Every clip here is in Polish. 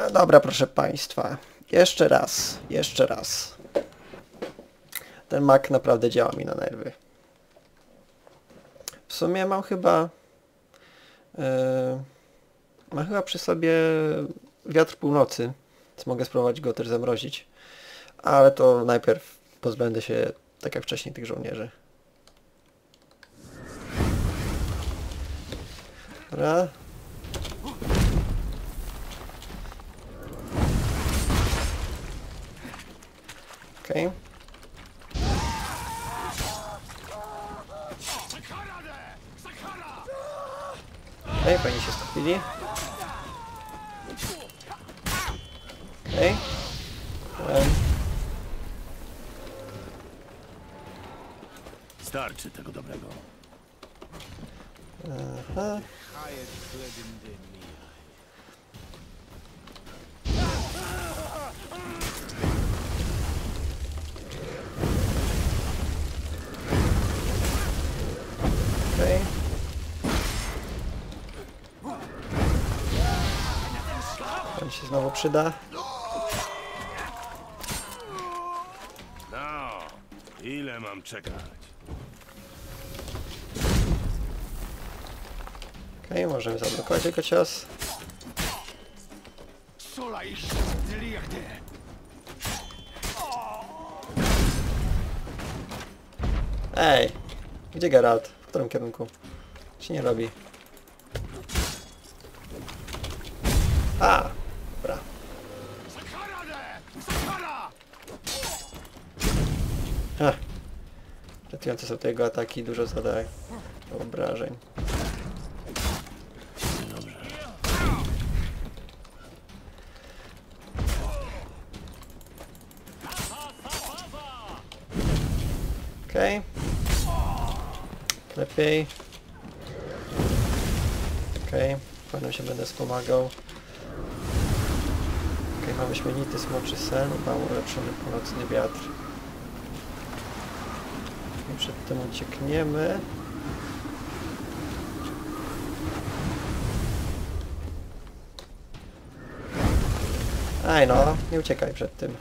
Dobra, proszę państwa. Jeszcze raz, jeszcze raz. Ten mak naprawdę działa mi na nerwy. W sumie mam chyba... mam chyba przy sobie wiatr północy, więc mogę spróbować go też zamrozić. Ale to najpierw pozbędę się, tak jak wcześniej, tych żołnierzy. Dobra. Okej. Okej, fajnie się stopili. Okej. Starczy tego dobrego. Aha. Okej. On się znowu przyda. No, ile mam czekać? Okej, możemy zablokować jego cios. Ej! Gdzie Geralt? W którym kierunku? Się nie robi. A! Dobra. Ratujące są te jego ataki, dużo zadaje obrażeń. Dobrze. Okej. Lepiej. Okej. Pewnie się będę wspomagał. Okej, mamy wyśmienity smoczy sen, mam ulepszony północny wiatr. I przed tym uciekniemy. Aj no, nie uciekaj przed tym.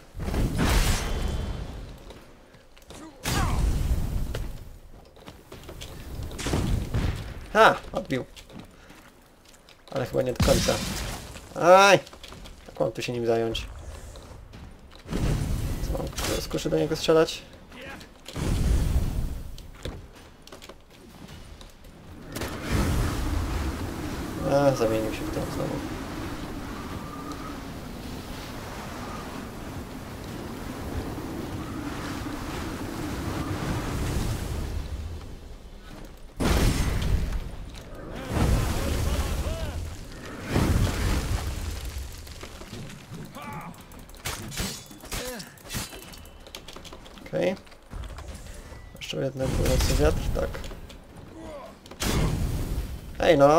Ha! Odbił. Ale chyba nie do końca. Aj! Jak mam tu się nim zająć? Co mam? Skuszę do niego strzelać? A, zamienił się w to znowu. Okej. Jeszcze jeden północny wiatr, tak. Ej no!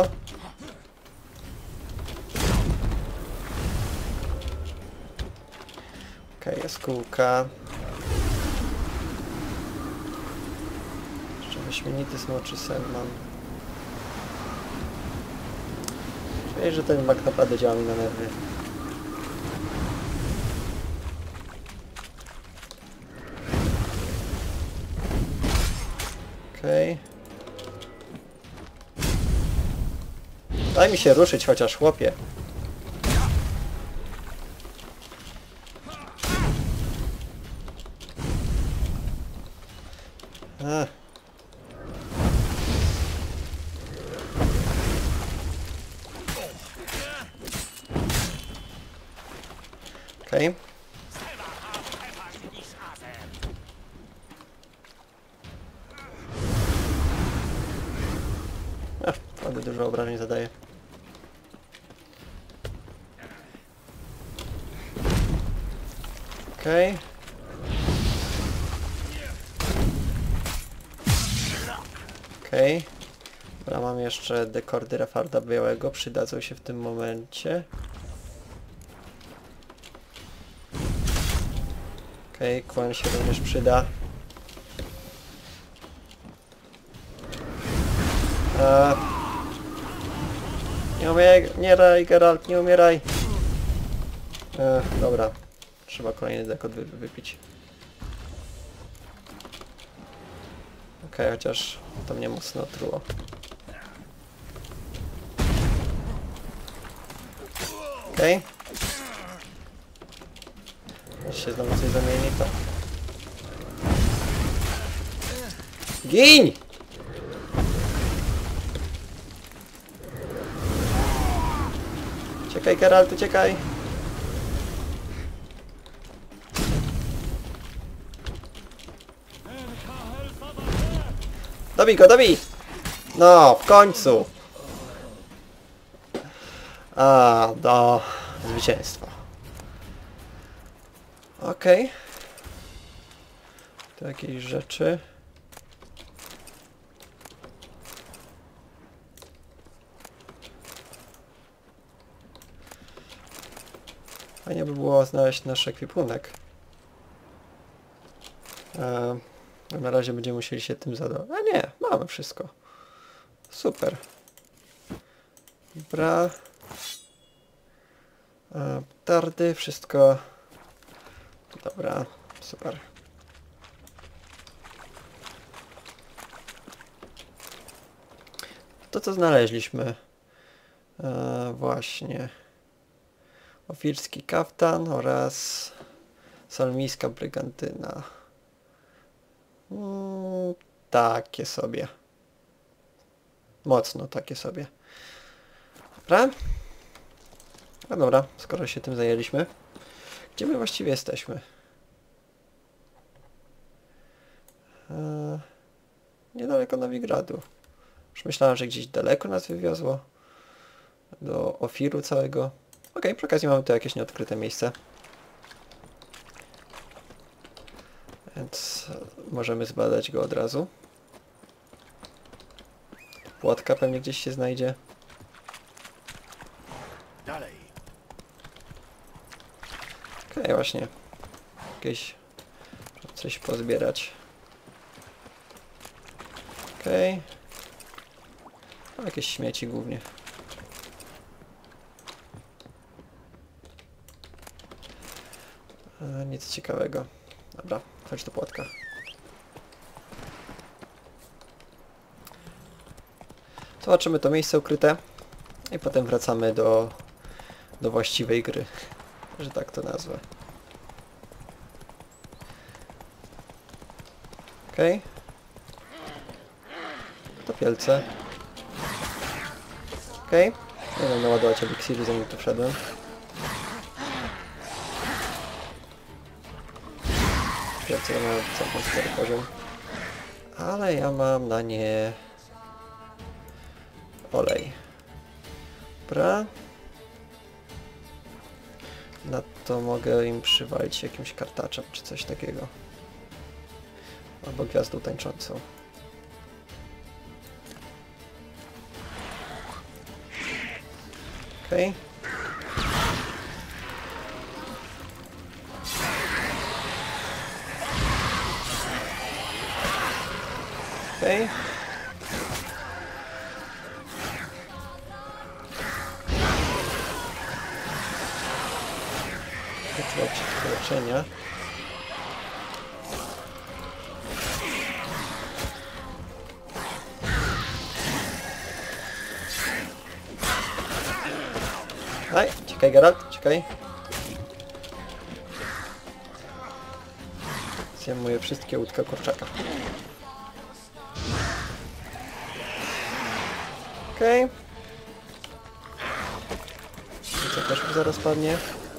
Okej, jaskółka. Jeszcze wyśmienity smoczy sen mam. Czuję, że ten mak naprawdę działa mi na nerwy. Okej. Daj mi się ruszyć chociaż, chłopie. Okej. Naprawdę dużo obrażeń zadaje. Okej. Okej. Dobra, mam jeszcze dekordy Rafarda Białego, przydadzą się w tym momencie. Okej, kłan się również przyda. Nie umieraj, Geralt, nie umieraj. Dobra. Trzeba kolejny dekod wypić. Okej, chociaż to mnie mocno truło. Okej. Jeśli się znowu coś zamieni, to... Gin! Uciekaj, Geralt, uciekaj! Dobij go, dobij! No, w końcu! A, do zwycięstwa. Okej. To jakieś rzeczy. Fajnie by było znaleźć nasz ekwipunek. Na razie będziemy musieli się tym zadać. A nie, mamy wszystko. Super. Dobra. Petardy, wszystko. Dobra, super. To co znaleźliśmy? Właśnie. Ofirski kaftan oraz salmijska brygantyna. Takie sobie. Mocno takie sobie. Dobra? A dobra, skoro się tym zajęliśmy. Gdzie my właściwie jesteśmy? Niedaleko Nowigradu. Już myślałem, że gdzieś daleko nas wywiozło. Do Ofiru całego. Okej, przy okazji mamy tu jakieś nieodkryte miejsce. Więc możemy zbadać go od razu. Płotka pewnie gdzieś się znajdzie. Dalej. Okej, właśnie. Jakieś... coś pozbierać. Okej. Jakieś śmieci głównie. Nic ciekawego. Dobra, chodź do płotka. Zobaczymy to miejsce ukryte i potem wracamy do właściwej gry, że tak to nazwę. Okej. Topielce. Okej. Nie wiem, naładować eliksiry, zanim tu wszedłem. Topielce ma całkiem spory poziom. Ale ja mam na nie... olej. Dobra. Na to mogę im przywalić jakimś kartaczem, czy coś takiego. Albo gwiazdą tańczącą. Okej. Okej. Leczenia. Aj, czekaj Geralt, czekaj. Zjem moje wszystkie łódka kurczaka. Okej. Co też mi zaraz padnie.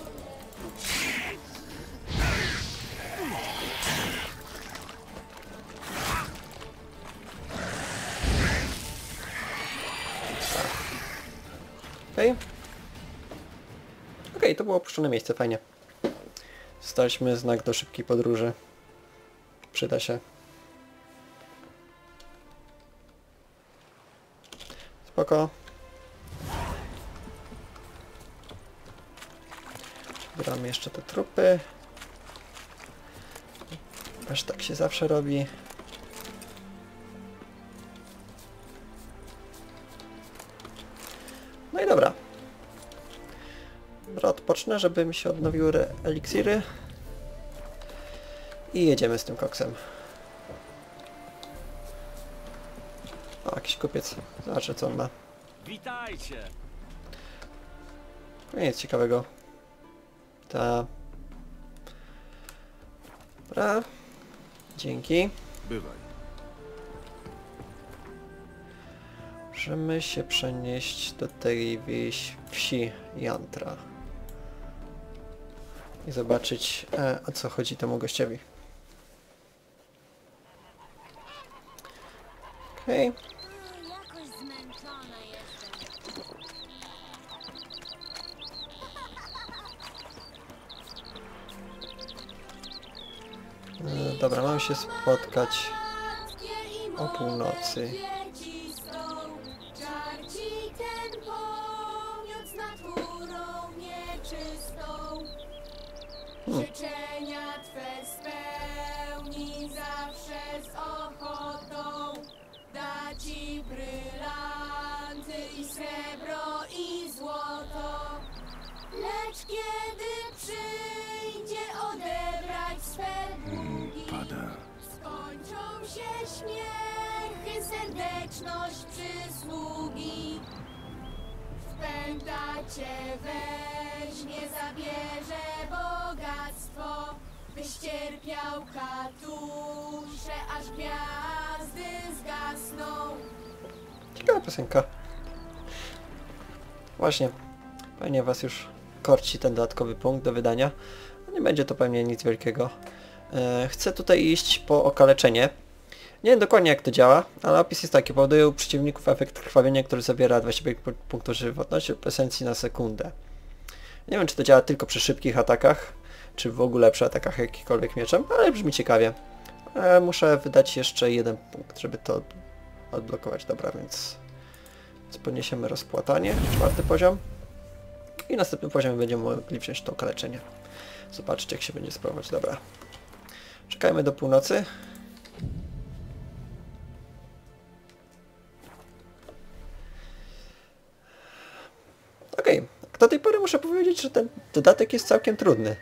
Okej. Okej, to było opuszczone miejsce, fajnie. Dostaliśmy znak do szybkiej podróży. Przyda się. Spoko. Zbieramy jeszcze te trupy. Aż tak się zawsze robi. No i dobra. Dobra, odpocznę, żeby mi się odnowiły eliksiry. I jedziemy z tym koksem. O, jakiś kupiec. Zobaczę, co on ma. Witajcie! Nic ciekawego. Ta. Dobra. Dzięki. Bywaj. Możemy się przenieść do tej wsi Jantra. I zobaczyć, o co chodzi temu gościowi. Okej. Jakoś zmęczona jestem. Dobra, mam się spotkać o północy. Żarci ten pomiot z naturą nieczystą. Życzenia Twe spełni zawsze z ochotą. Da Ci brylanty i srebro i złoto. Lecz kiedy przyjdzie odebrać swe długi, Pada. skończą się śmiechy, serdeczność, przysługi. Wpęta Cię weźmie, zabierze bogactwo, byś cierpiał katusze, aż gwiazdy zgasną. Ciekawa piosenka. Właśnie. Pewnie was już korci ten dodatkowy punkt do wydania. Nie będzie to pewnie nic wielkiego. Chcę tutaj iść po okaleczenie. Nie wiem dokładnie jak to działa, ale opis jest taki. Powoduje u przeciwników efekt krwawienia, który zabiera 25 punktów żywotności lub esencji na sekundę. Nie wiem czy to działa tylko przy szybkich atakach, czy w ogóle przy atakach jakikolwiek mieczem, ale brzmi ciekawie. Muszę wydać jeszcze jeden punkt, żeby to odblokować. Dobra, więc podniesiemy rozpłatanie, 4. poziom. I następnym poziomie będziemy mogli wziąć to okaleczenie. Zobaczcie jak się będzie sprawować. Dobra. Czekajmy do północy. Okej. Do tej pory muszę powiedzieć, że ten dodatek jest całkiem trudny.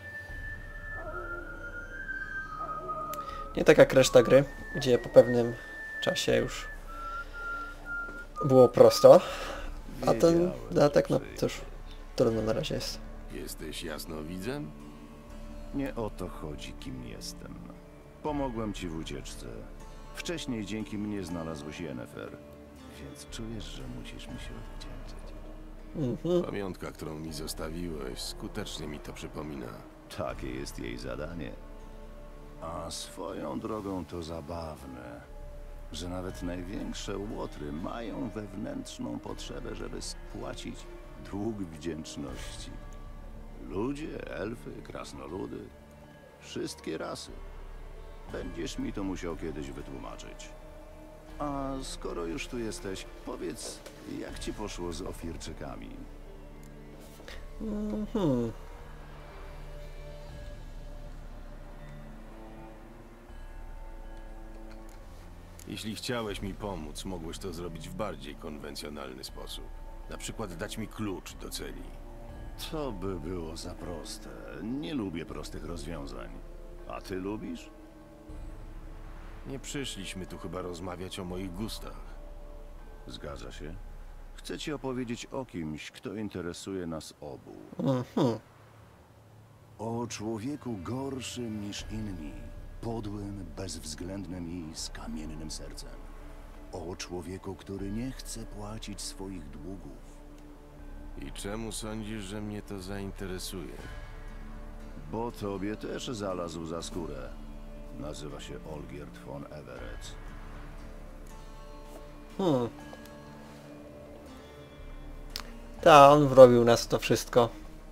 Nie tak jak reszta gry, gdzie po pewnym czasie już było prosto. A ten dodatek, no cóż, trudno na razie jest. Jesteś jasnowidzem? Nie o to chodzi, kim jestem. Pomogłem ci w ucieczce. Wcześniej dzięki mnie znalazłeś Yennefer, więc czujesz, że musisz mi się odwdzięczyć. Pamiątka, którą mi zostawiłeś, skutecznie mi to przypomina. Takie jest jej zadanie. A swoją drogą to zabawne, że nawet największe łotry mają wewnętrzną potrzebę, żeby spłacić dług wdzięczności. Ludzie, elfy, krasnoludy, wszystkie rasy. Będziesz mi to musiał kiedyś wytłumaczyć. A skoro już tu jesteś, powiedz, jak ci poszło z Ofirczykami? Jeśli chciałeś mi pomóc, mogłeś to zrobić w bardziej konwencjonalny sposób. Na przykład dać mi klucz do celi. To by było za proste. Nie lubię prostych rozwiązań. A ty lubisz? Nie przyszliśmy tu chyba rozmawiać o moich gustach. Zgadza się. Chcę ci opowiedzieć o kimś, kto interesuje nas obu. O człowieku gorszym niż inni. Podłym, bezwzględnym i z kamiennym sercem. O człowieku, który nie chce płacić swoich długów. I czemu sądzisz, że mnie to zainteresuje? Bo tobie też zalazł za skórę. Nazywa się Olgierd von Everett. Ta, on wrobił nas w to wszystko.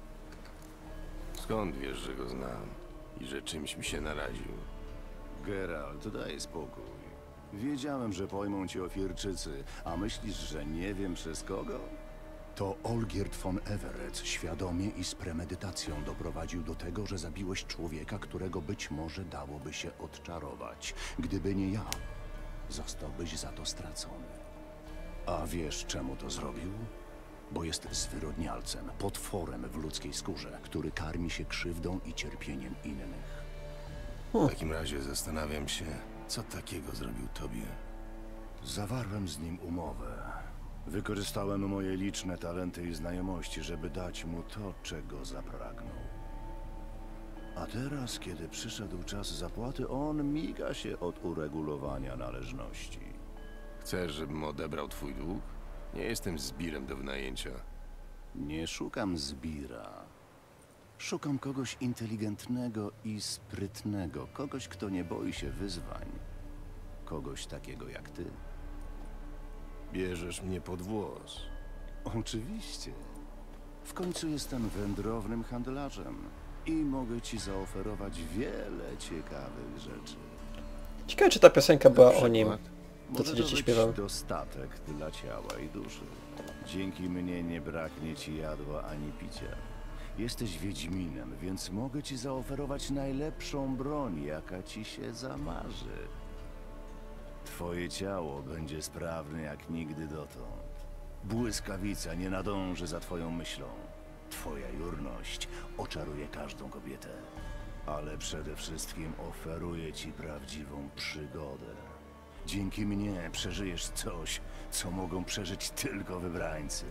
Skąd wiesz, że go znam i że czymś mi się naraził? Geralt, daj spokój. Wiedziałem, że pojmą cię Ofirczycy, a myślisz, że nie wiem przez kogo? To Olgierd von Everett świadomie i z premedytacją doprowadził do tego, że zabiłeś człowieka, którego być może dałoby się odczarować. Gdyby nie ja, zostałbyś za to stracony. A wiesz, czemu to zrobił? bo jest zwyrodnialcem, potworem w ludzkiej skórze, który karmi się krzywdą i cierpieniem innych. W takim razie zastanawiam się, co takiego zrobił tobie. Zawarłem z nim umowę. Wykorzystałem moje liczne talenty i znajomości, żeby dać mu to, czego zapragnął. A teraz, kiedy przyszedł czas zapłaty, on miga się od uregulowania należności. Chcesz, żebym odebrał twój dług? Nie jestem zbirem do wynajęcia. Nie szukam zbira. Szukam kogoś inteligentnego i sprytnego, kogoś, kto nie boi się wyzwań. Kogoś takiego jak ty. Bierzesz mnie pod włos. Oczywiście. W końcu jestem wędrownym handlarzem i mogę ci zaoferować wiele ciekawych rzeczy. Ciekawe, czy ta piosenka była Na o nim. przykład? To, co Może dzieci być śpiewały. dostatek dla ciała i duszy. Dzięki mnie nie braknie ci jadła ani picia. Jesteś wiedźminem, więc mogę ci zaoferować najlepszą broń, jaka ci się zamarzy. Twoje ciało będzie sprawne jak nigdy dotąd. Błyskawica nie nadąży za twoją myślą. Twoja jurność oczaruje każdą kobietę. Ale przede wszystkim oferuję ci prawdziwą przygodę. Dzięki mnie przeżyjesz coś, co mogą przeżyć tylko wybrańcy.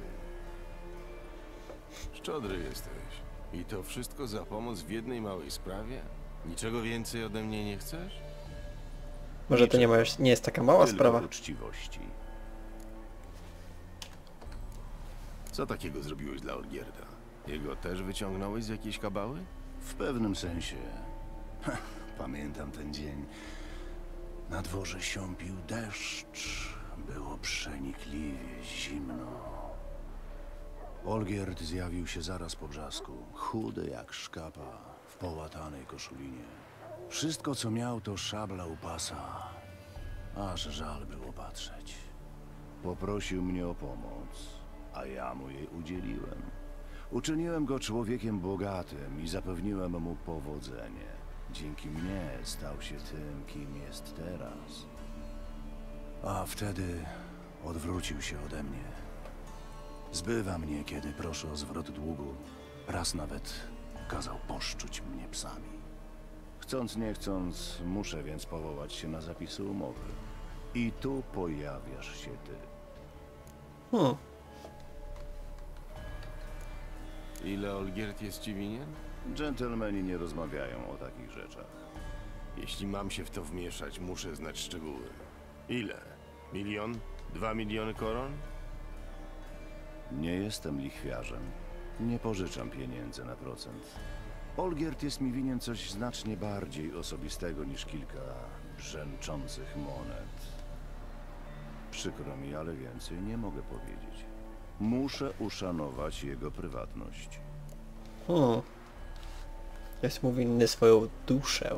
Szczodry jesteś. I to wszystko za pomoc w jednej małej sprawie? Niczego więcej ode mnie nie chcesz? Może to nie jest taka mała Tylko sprawa. uczciwości. Co takiego zrobiłeś dla Olgierda? Jego też wyciągnąłeś z jakiejś kabały? W pewnym sensie. Pamiętam ten dzień. Na dworze siąpił deszcz. Było przenikliwie zimno. Olgierd zjawił się zaraz po brzasku. Chudy jak szkapa, w połatanej koszulinie. Wszystko, co miał, to szabla u pasa. Aż żal było patrzeć. Poprosił mnie o pomoc, a ja mu jej udzieliłem. Uczyniłem go człowiekiem bogatym i zapewniłem mu powodzenie. Dzięki mnie stał się tym, kim jest teraz. A wtedy odwrócił się ode mnie. Zbywa mnie, kiedy proszę o zwrot długu. Raz nawet kazał poszczuć mnie psami. Chcąc nie chcąc, muszę więc powołać się na zapisy umowy. I tu pojawiasz się ty. Hmm. Ile Olgierd jest ci winien? Dżentelmeni nie rozmawiają o takich rzeczach. Jeśli mam się w to wmieszać, muszę znać szczegóły. Ile? 1 000 000? 2 miliony koron? Nie jestem lichwiarzem. Nie pożyczam pieniędzy na procent. Olgierd jest mi winien coś znacznie bardziej osobistego niż kilka brzęczących monet. Przykro mi, ale więcej nie mogę powiedzieć. Muszę uszanować jego prywatność. Jest mu winny swoją duszę.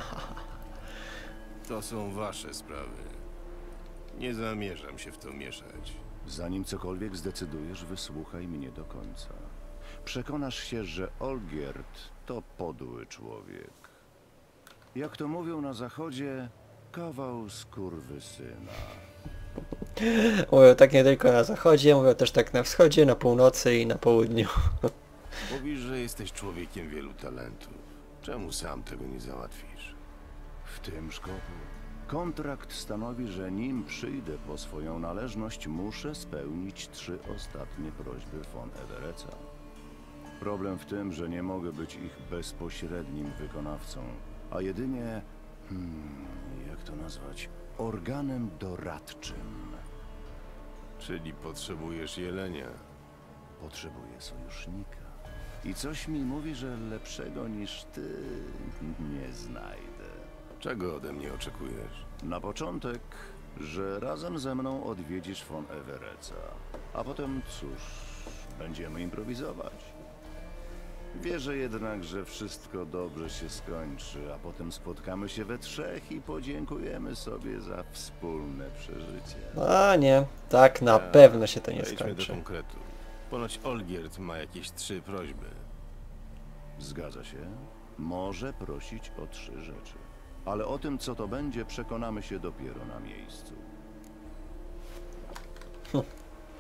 To są wasze sprawy. Nie zamierzam się w to mieszać. Zanim cokolwiek zdecydujesz, wysłuchaj mnie do końca. Przekonasz się, że Olgierd to podły człowiek. Jak to mówią na zachodzie, kawał skurwysyna. Mówią tak nie tylko na zachodzie, mówią też tak na wschodzie, na północy i na południu. Mówisz, że jesteś człowiekiem wielu talentów. Czemu sam tego nie załatwisz? W tym szkopu. Kontrakt stanowi, że nim przyjdę po swoją należność, muszę spełnić 3 ostatnie prośby von Evereca. Problem w tym, że nie mogę być ich bezpośrednim wykonawcą, a jedynie, jak to nazwać, organem doradczym. Czyli potrzebujesz jelenia. Potrzebuję sojusznika. I coś mi mówi, że lepszego niż ty nie znajdę. Czego ode mnie oczekujesz? Na początek, że razem ze mną odwiedzisz von Evereca. A potem, cóż, będziemy improwizować. Wierzę jednak, że wszystko dobrze się skończy, a potem spotkamy się we trzech i podziękujemy sobie za wspólne przeżycie. A nie, tak na pewno się to nie Przejdźmy do skończy. konkretu. Ponoć Olgierd ma jakieś 3 prośby. Zgadza się? Może prosić o 3 rzeczy. Ale o tym, co to będzie, przekonamy się dopiero na miejscu.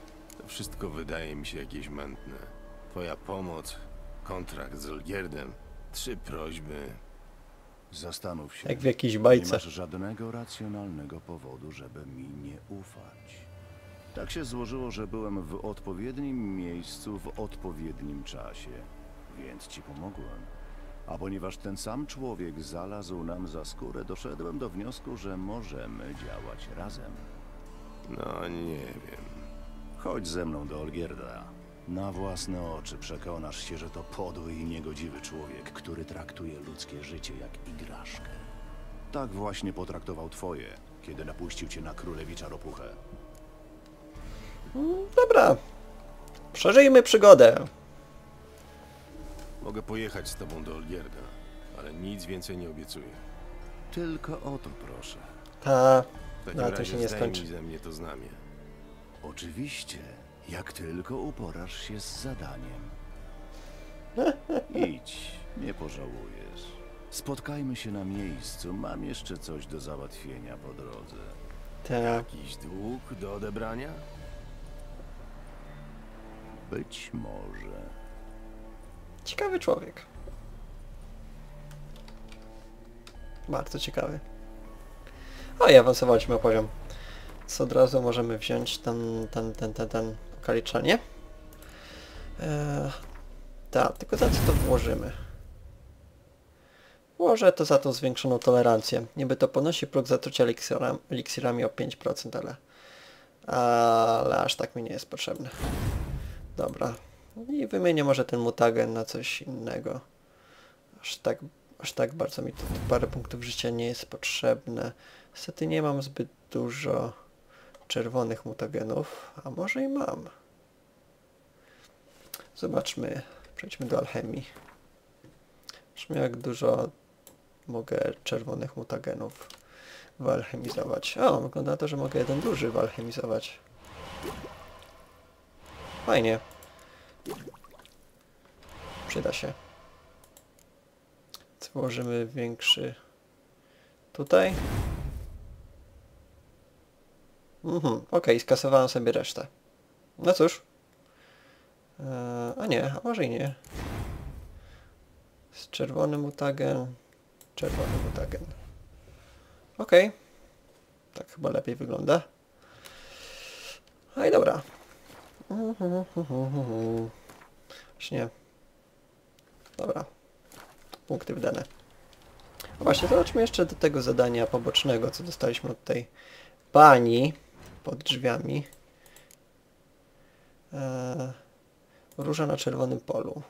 Wszystko wydaje mi się jakieś mętne. Twoja pomoc, kontrakt z Olgierdem, 3 prośby. Zastanów się. Jak w jakiejś Nie bajce. masz żadnego racjonalnego powodu, żeby mi nie ufać. Tak się złożyło, że byłem w odpowiednim miejscu w odpowiednim czasie, więc ci pomogłem. A ponieważ ten sam człowiek zalazł nam za skórę, doszedłem do wniosku, że możemy działać razem. No nie wiem. Chodź ze mną do Olgierda. Na własne oczy przekonasz się, że to podły i niegodziwy człowiek, który traktuje ludzkie życie jak igraszkę. Tak właśnie potraktował twoje, kiedy napuścił cię na królewicza ropuchę. Dobra. Przeżyjmy przygodę. Mogę pojechać z tobą do Olgierda, ale nic więcej nie obiecuję. Tylko o to proszę. Ta. W takim Na tym razie się nie zdejmij skończy. ze mnie to znamie. Oczywiście, jak tylko uporasz się z zadaniem. Idź, nie pożałujesz. Spotkajmy się na miejscu, mam jeszcze coś do załatwienia po drodze. Ta. Jakiś dług do odebrania? Być może. Ciekawy człowiek. Bardzo ciekawy. O, i awansowaliśmy o poziom. Co od razu możemy wziąć ten okaliczanie. Tak, tylko za co to włożymy? Włożę to za tą zwiększoną tolerancję. Niby to ponosi próg zatrucia eliksirami o 5%, ale aż tak mi nie jest potrzebne. Dobra. I wymienię może ten mutagen na coś innego. Aż tak bardzo mi to parę punktów życia nie jest potrzebne. Niestety nie mam zbyt dużo czerwonych mutagenów, a może i mam. Zobaczmy, przejdźmy do alchemii. Zobaczmy, jak dużo mogę czerwonych mutagenów wyalchemizować. O, wygląda na to, że mogę jeden duży wyalchemizować. Fajnie. Przyda się. Włożymy tutaj. Okej, skasowałem sobie resztę. No cóż. A nie, a może i nie. Z czerwony mutagen. Czerwony mutagen. Okej. Tak chyba lepiej wygląda. No i dobra. Właśnie. Dobra. Punkty wydane. Właśnie, zobaczmy jeszcze do tego zadania pobocznego, co dostaliśmy od tej pani pod drzwiami. Róża na czerwonym polu.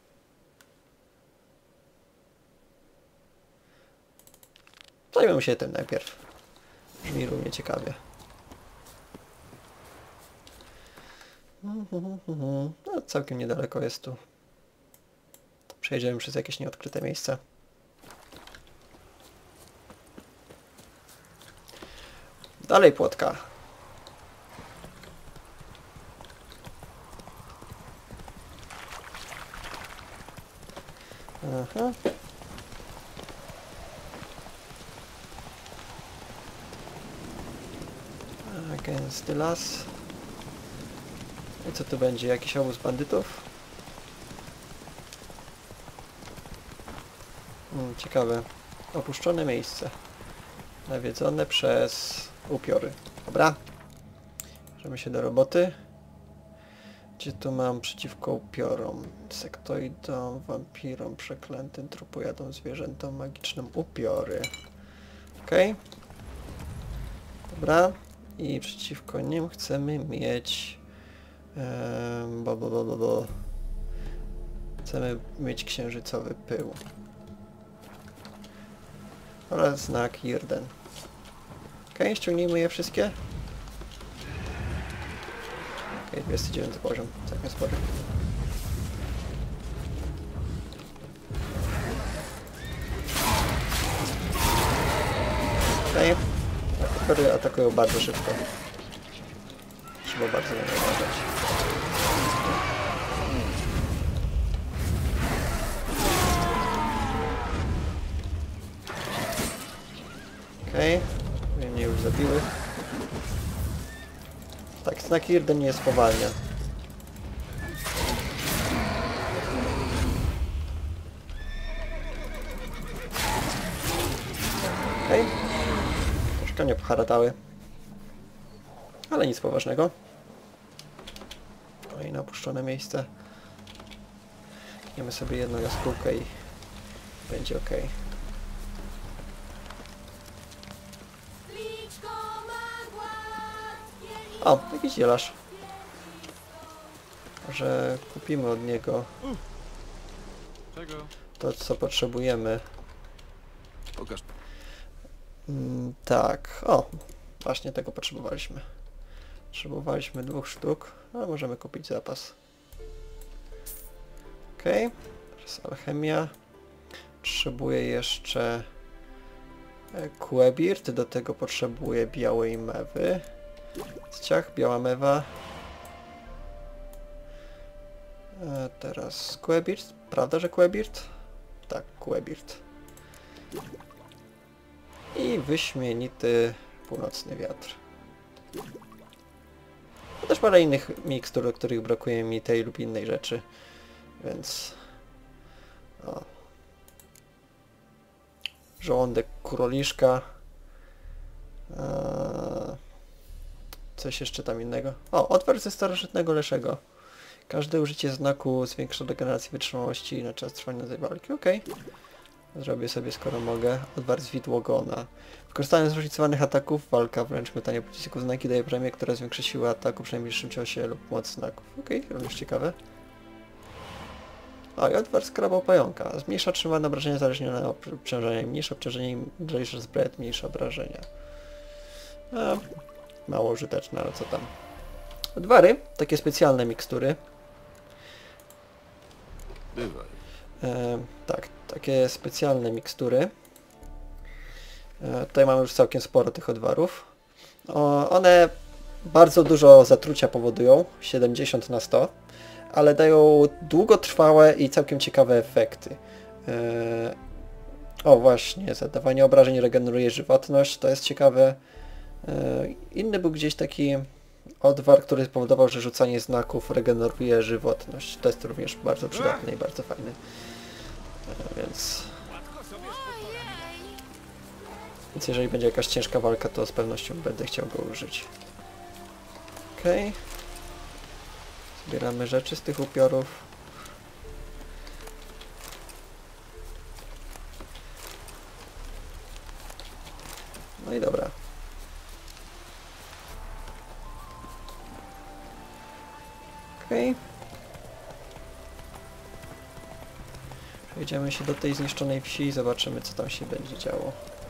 Zajmiemy się tym najpierw. Brzmi równie ciekawie. No, całkiem niedaleko jest tu. Przejdziemy przez jakieś nieodkryte miejsca. Dalej płotka. Aha. Gęsty las. I co tu będzie? Jakiś obóz bandytów? Ciekawe. Opuszczone miejsce. Nawiedzone przez upiory. Dobra. Bierzemy się do roboty. Gdzie tu mam przeciwko upiorom? Sektoidom, wampirom, przeklętym, trupojadom, zwierzętom, magicznym upiory. Okej. Dobra. I przeciwko nim chcemy mieć... Chcemy mieć księżycowy pył. Oraz znak Irden. Okej, ściągnijmy je wszystkie. Okej, 29 poziom, całkiem spory. Okej, upiory atakują bardzo szybko. Trzeba bardzo na nie uważać. Okej, mnie już zabiły. Tak, znak Irden nie spowalnia. Okej. Troszkę mnie poharatały. Ale nic poważnego. Kolejne opuszczone miejsce. Kniemy sobie jedną jaskółkę i będzie ok. O, jakiś zielarz. Może kupimy od niego Czego? to, co potrzebujemy. Pokaż. Tak, o, właśnie tego potrzebowaliśmy. Potrzebowaliśmy 2 sztuk, a możemy kupić zapas. Okej, teraz alchemia. Potrzebuję jeszcze Quebirt, do tego potrzebuję białej mewy. Ciach, biała mewa. Teraz Quebirt, prawda, że Quebirt? Tak, Quebirt. I wyśmienity północny wiatr. No też parę innych mikstur, do których brakuje mi tej lub innej rzeczy, więc... O. Żołądek kuroliszka. Coś jeszcze tam innego. O, odwar ze starożytnego leszego. Każde użycie znaku zwiększa regenerację wytrzymałości na czas trwania tej walki. Okej. Zrobię sobie, skoro mogę. Odwar z widłogona. Wykorzystanie zróżnicowanych ataków, walka, wręcz metanie pocisku znaki daje premię, która zwiększa siłę ataku przy najbliższym ciosie lub moc znaków. Okej, również ciekawe. O, i odwar skrabał pająka. Zmniejsza otrzymane obrażenia zależnie od obciążenia. Mniejsze obciążenie, mniejsze zbret, mniejsze obrażenia. Mało użyteczne, ale co tam. Odwary, takie specjalne mikstury. Bywaj. Tak, takie specjalne mikstury. Tutaj mamy już całkiem sporo tych odwarów. One bardzo dużo zatrucia powodują, 70 na 100, ale dają długotrwałe i całkiem ciekawe efekty. O właśnie, zadawanie obrażeń regeneruje żywotność, to jest ciekawe. Inny był gdzieś taki odwar, który spowodował, że rzucanie znaków regeneruje żywotność. To jest również bardzo przydatne i bardzo fajne. Więc jeżeli będzie jakaś ciężka walka, to z pewnością będę chciał go użyć. Okej. Zbieramy rzeczy z tych upiorów. No i dobra. Okej. Przejdziemy się do tej zniszczonej wsi i zobaczymy, co tam się będzie działo.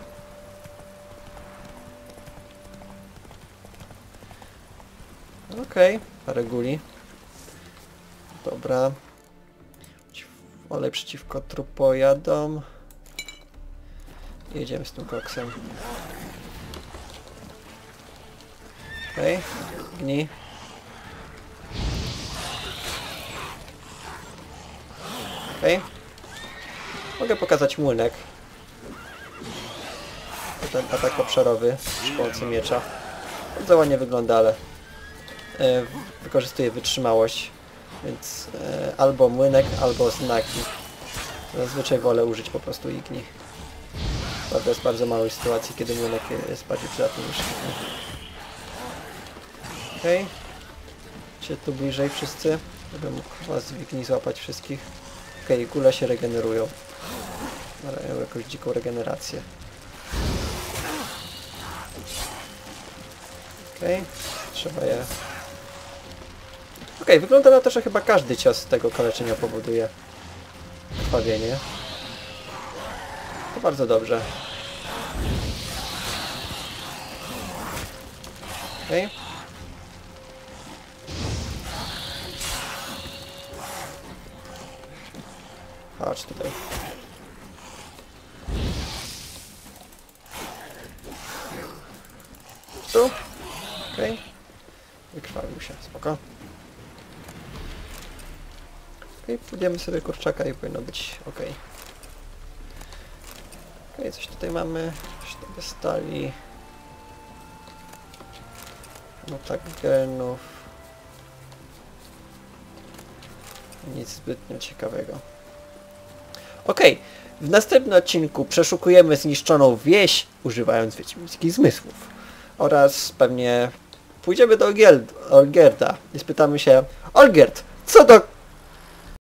Okej, parę guli. Dobra. Olej przeciwko trupojadom. Jedziemy z tym koksem. Okej, gnij. Okej. Mogę pokazać młynek. Ten atak obszarowy przy pomocy miecza. Bardzo ładnie wygląda, ale wykorzystuje wytrzymałość. Więc albo młynek, albo znaki. Zazwyczaj wolę użyć po prostu igni. Prawda, jest bardzo mało sytuacji, kiedy młynek jest bardziej przydatny niż igni. Okej. Się tu bliżej wszyscy, żeby mógł was w igni złapać wszystkich. Okej, gule się regenerują. Mają jakąś dziką regenerację. Okej, trzeba je... Okej, wygląda na to, że chyba każdy cios tego kaleczenia powoduje krwawienie. To bardzo dobrze. Okej. Chodź tutaj. Tu. Okej. Wykrwawił się, spoko. Okej, pójdziemy sobie kurczaka i powinno być ok. Okej, coś tutaj mamy. Sztabę stali. Mutagenów. Nic zbytnio ciekawego. Okej, W następnym odcinku przeszukujemy zniszczoną wieś, używając wiedźmińskich zmysłów. Oraz pewnie pójdziemy do Olgierda i spytamy się: Olgierd, co do